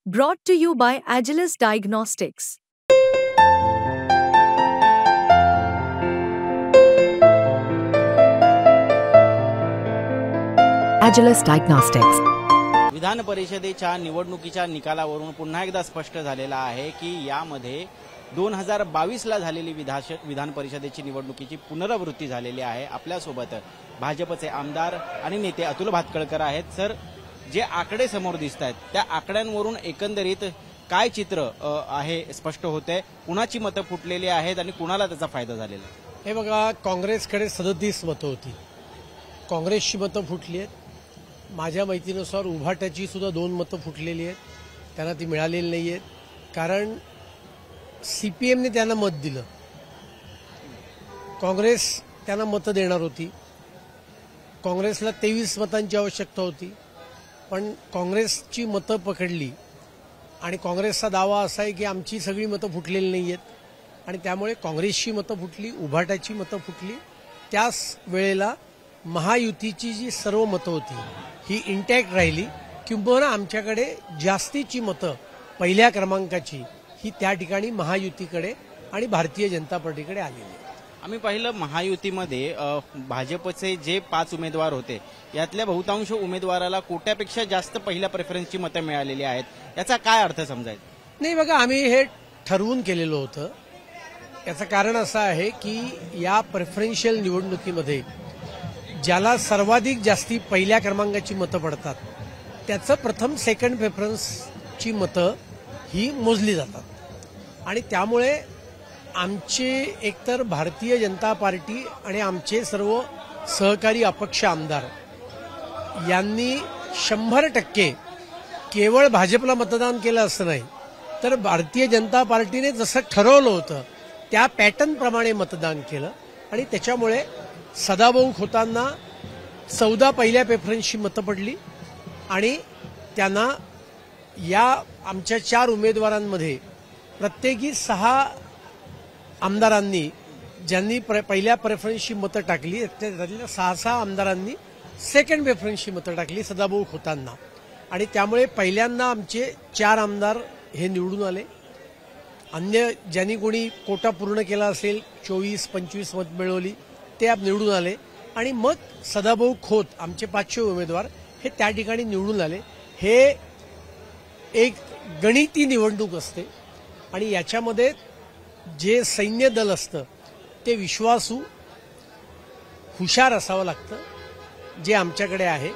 Brought to you by Agilus Diagnostics. Agilus Diagnostics. विधान परिषदेच्या निवडणुकीच्या निकालावरून पुन्हा एकदा स्पष्ट झालेला आहे की यामध्ये 2022ला झालेली विधान परिषदेची निवडणुकीची पुनरावृत्ती झालेली आहे। आपल्यासोबत भाजपचे आमदार आणि नेते अतुल भातखळकर आहेत। सर, जे आकडे समोर दिसत आहेत त्या आकड्यांवरून एकंदरीत काय चित्र आहे स्पष्ट होते? कुणाची मतं फुटलेली आहेत आणि कुणाला त्याचा फायदा झालेला आहे? हे बघा, काँग्रेसकडे 37 मतं होती, काँग्रेसची मतं फुटली आहेत। माझ्या माहितीनुसार उभाट्याची सुद्धा 2 मतं फुटलेली आहेत, त्यांना ती मिळालेली नाही आहेत, कारण सीपीएमने त्यांना मत दिलं। काँग्रेस त्यांना मतं देणार होती, काँग्रेसला 23 मतांची आवश्यकता होती, पण काँग्रेसची मतं पकडली आणि काँग्रेसचा दावा असा आहे की आमची सगळी मतं फुटलेली नाही आहेत आणि त्यामुळे काँग्रेसची मतं फुटली, उभाट्याची मतं फुटली। त्याच वेळेला महायुतीची जी सर्व मतं होती ही इंटॅक्ट राहिली, किंबहुना आमच्याकडे जास्तीची मतं पहिल्या क्रमांकाची ही त्या ठिकाणी महायुतीकडे आणि भारतीय जनता पार्टीकडे आलेली आहे। आम्ही पाहिलं महायुतीमध्ये भाजपचे जे 5 उमेदवार होते यातल्या बहुतांश उमेदवाराला कोट्यापेक्षा जास्त पहिल्या प्रेफरन्सची मतं मिळालेली आहेत। याचा काय अर्थ समजायचा? नाही बघा, आम्ही हे ठरवून केलेलं होतं। याचं कारण असं आहे की या प्रेफरन्शियल निवडणुकीमध्ये ज्याला सर्वाधिक जास्ती पहिल्या क्रमांकाची मतं पडतात त्याचं प्रथम सेकंड प्रेफरन्सची मतं ही मोजली जातात आणि त्यामुळे आमचे एकतर भारतीय जनता पार्टी आणि आमचे सर्व सहकारी अपक्ष आमदार यांनी 100% केवळ भाजपला मतदान केलं असं नाही, तर भारतीय जनता पार्टीने जसं ठरवलं होतं त्या पॅटर्नप्रमाणे मतदान केलं आणि त्याच्यामुळे सदाभाऊ खोतांना 14 पहिल्या प्रेफरन्सची मतं पडली आणि त्यांना या आमच्या 4 उमेदवारांमध्ये प्रत्येकी 6 आमदारांनी ज्यांनी पहिल्या प्रेफरन्सची मतं टाकली त्यातल्या 6 आमदारांनी सेकंड प्रेफरन्सची मतं टाकली सदाभाऊ खोतांना आणि त्यामुळे पहिल्यांदा आमचे 4 आमदार हे निवडून आले। अन्य ज्यांनी कोणी कोटा पूर्ण केला असेल 24-25 मत मिळवली ते निवडून आले आणि मग सदाभाऊ खोत आमचे 500 उमेदवार हे त्या ठिकाणी निवडून आले। हे एक गणिती निवडणूक असते आणि याच्यामध्ये जे सैन्य दल असतं ते विश्वासू हुशार असावं लागतं, जे आमच्याकडे आहे।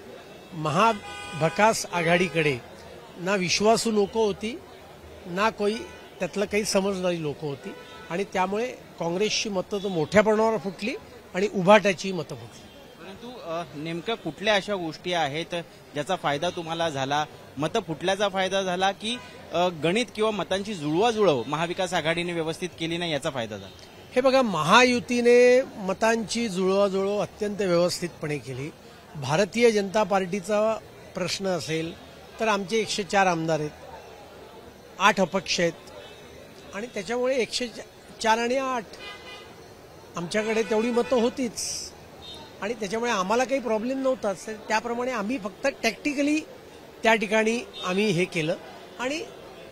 महाभकास आघाडीकडे ना विश्वासू लोक होती ना त्यातलं काही समजणारी लोक होती आणि त्यामुळे काँग्रेसची मतं तर मोठ्या प्रमाणावर फुटली आणि उभाट्याची मतं फुटली। परंतु नेमक्या कुठल्या अशा गोष्टी आहेत ज्याचा फायदा तुम्हाला झाला? मतं फुटल्याचा फायदा झाला की गणित किंवा मतांची जुळवाजुळव महाविकास आघाडीने व्यवस्थित केली नाही याचा फायदा झाला? हे बघा, महायुतीने मतांची जुळवाजुळव अत्यंत व्यवस्थितपणे केली। भारतीय जनता पार्टीचा प्रश्न असेल तर आमचे 104 आमदार आहेत, 8 अपक्ष आहेत आणि त्याच्यामुळे 104 आणि 8 आमच्याकडे तेवढी मतं होतीच आणि त्याच्यामुळे आम्हाला काही प्रॉब्लेम नव्हताच। त्याप्रमाणे आम्ही फक्त टॅक्टिकली त्या ठिकाणी आम्ही हे केलं आणि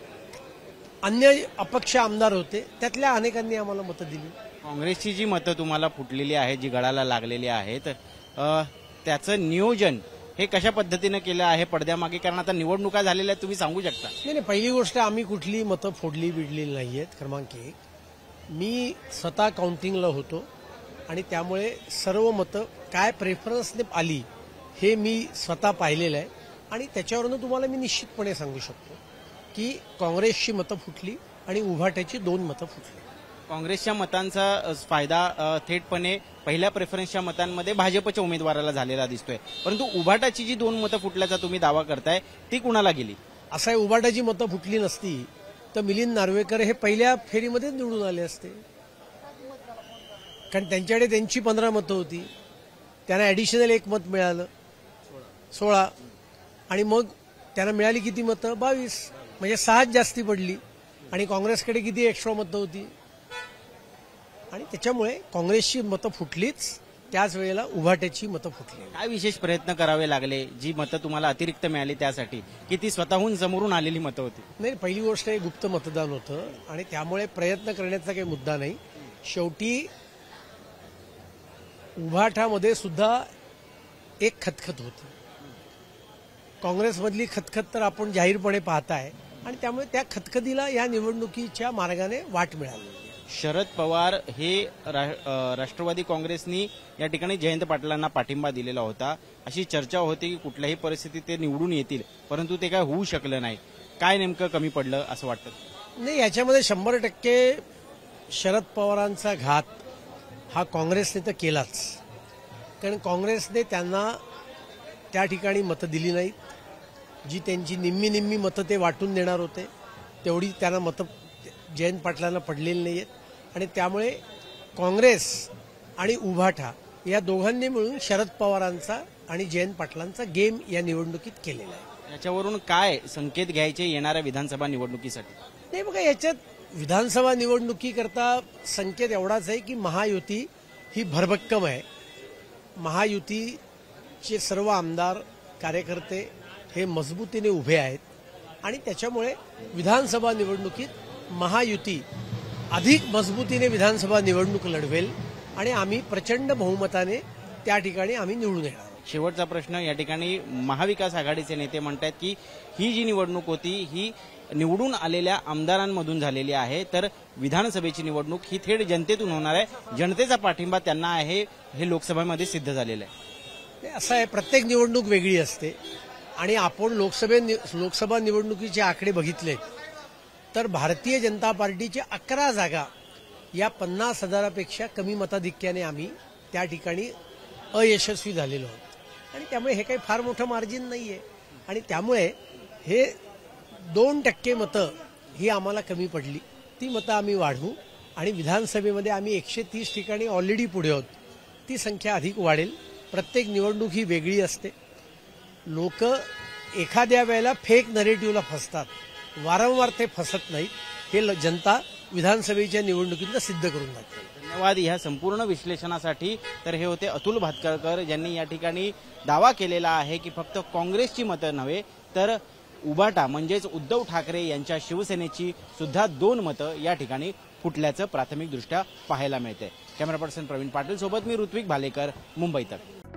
अन्य अपक्ष आमदार होते त्यातल्या अनेकांनी आम्हाला मतं दिली। काँग्रेसची जी मतं तुम्हाला फुटलेली आहेत, जी गळाला लागलेली आहेत, त्याचं नियोजन हे कशा पद्धतीने केलं आहे पडद्यामागे? कारण आता निवडणुका झालेल्या आहेत, तुम्ही सांगू शकता? नाही, पहिली गोष्ट आम्ही कुठली मतं फोडली बिडलेली नाहीयेत। क्रमांक 1, मी स्वतः काउंटिंगला होतो आणि त्यामुळे सर्व मतं काय प्रेफरन्सने आली हे मी स्वतः पाहिलेलं आहे आणि त्याच्यावरून तुम्हाला मी निश्चितपणे सांगू शकतो की काँग्रेसची मतं फुटली आणि उभाट्याची 2 मतं फुटली। काँग्रेसच्या मतांचा फायदा थेटपणे पहिल्या प्रेफरन्सच्या मतांमध्ये भाजपच्या उमेदवाराला झालेला दिसतोय, परंतु उभाटाची जी 2 मतं फुटल्याचा तुम्ही दावा करताय ती कुणाला गेली? असं आहे, उभाटाची मतं फुटली नसती तर मिलिंद नार्वेकर हे पहिल्या फेरीमध्ये निवडून आले असते, कारण त्यांच्याकडे त्यांची 15 मतं होती, त्यांना ॲडिशनल 1 मत मिळालं 16 आणि मग त्यांना मिळाली किती मतं? 22, म्हणजे 6 जास्ती पडली आणि काँग्रेसकडे किती एक्स्ट्रा मतं होती आणि त्याच्यामुळे काँग्रेसची मतं फुटलीच त्याच वेळेला उभाट्याची मतं फुटली. काय विशेष प्रयत्न करावे लागले जी मतं तुम्हाला अतिरिक्त मिळाली त्यासाठी, की ती स्वतःहून समोरून आलेली मतं होती? नाही, पहिली गोष्ट हे गुप्त मतदान होतं आणि त्यामुळे प्रयत्न करण्याचा काही मुद्दा नाही. शेवटी उभाठामध्ये सुद्धा एक खतखत होती. काँग्रेसमधली खतखत तर आपण जाहीरपणे पाहताय आणि त्यामुळे त्या खतखतीला या निवडणुकीच्या मार्गाने वाट मिळाली. शरद पवार हे राष्ट्रवादी काँग्रेसनी या ठिकाणी जयंत पाटलांना पाठिंबा दिलेला होता. अशी चर्चा होती की कुठल्याही परिस्थितीत ते निवडून येतील, परंतु ते काय होऊ शकलं नाही. काय नेमकं कमी पडलं असं वाटतं? नाही, याच्यामध्ये 100% शरद पवारांचा घात हा काँग्रेसने तर केलाच. कारण काँग्रेसने त्यांना त्या ठिकाणी मतं दिली नाहीत. जी त्यांची निम्मी निम्मी मतं ते वाटून देणार होते तेवढी त्यांना मतं जयंत पाटलांना पडलेली नाहीत आणि त्यामुळे काँग्रेस आणि उभाठा या दोघांनी मिळून शरद पवारांचा आणि जयंत पाटलांचा गेम या निवडणुकीत केलेला आहे. याच्यावरून काय संकेत घ्यायचे येणाऱ्या विधानसभा निवडणुकीसाठी? नाही बघा, याच्यात विधानसभा निवडणुकीकरता संकेत एवढाच आहे की महायुती ही भरभक्कम आहे. महायुतीचे सर्व आमदार कार्यकर्ते हे मजबूतीने उभे आहेत आणि त्याच्यामुळे विधानसभा निवडणुकीत महायुती अधिक मजबूतीने विधानसभा निवडणूक लढवेल आणि आम्ही प्रचंड बहुमताने त्या ठिकाणी आम्ही निवडून येणार. शेवटचा प्रश्न, या ठिकाणी महाविकास आघाडीचे नेते म्हणतात की ही जी निवडणूक होती ही निवडून आलेल्या आमदारांमधून झालेली आहे, तर विधानसभेची निवडणूक ही थेट जनतेतून होणार आहे. जनतेचा पाठिंबा त्यांना आहे हे लोकसभेमध्ये सिद्ध झालेलं आहे. असं आहे, प्रत्येक निवडणूक वेगळी असते आणि आपण लोकसभा निवडणुकीचे आकडे बघितले तर भारतीय जनता पार्टीच्या 11 जागा या 50,000पेक्षा कमी मताधिक्याने आम्ही त्या ठिकाणी अयशस्वी झालेलो आहोत आणि त्यामुळे हे काही फार मोठं मार्जिन नाहीये आणि त्यामुळे हे 2% मतं ही आम्हाला कमी पडली. ती मतं आम्ही वाढवू आणि विधानसभेमध्ये आम्ही 130 ठिकाणी ऑलरेडी पुढे आहोत. ती संख्या अधिक वाढेल. प्रत्येक निवडणूक ही वेगळी असते. लोक एखाद्या वेळेला फेक नरेटिव्हला फसतात, वारंवार ते फसत नाहीत. हे जनता विधानसभेच्या निवडणुकीतनं सिद्ध करून दाखवेल. धन्यवाद ह्या संपूर्ण विश्लेषणासाठी. तर हे होते अतुल भातखळकर, ज्यांनी या ठिकाणी दावा केलेला आहे की फक्त काँग्रेसची मतं नव्हे तर उभाटा म्हणजेच उद्धव ठाकरे यांच्या शिवसेनेची सुद्धा 2 मतं या ठिकाणी फुटल्याचं प्राथमिकदृष्ट्या पाहायला मिळते. कॅमेरा पर्सन प्रवीण पाटील सोबत मी ऋत्विक भालेकर, मुंबई तक.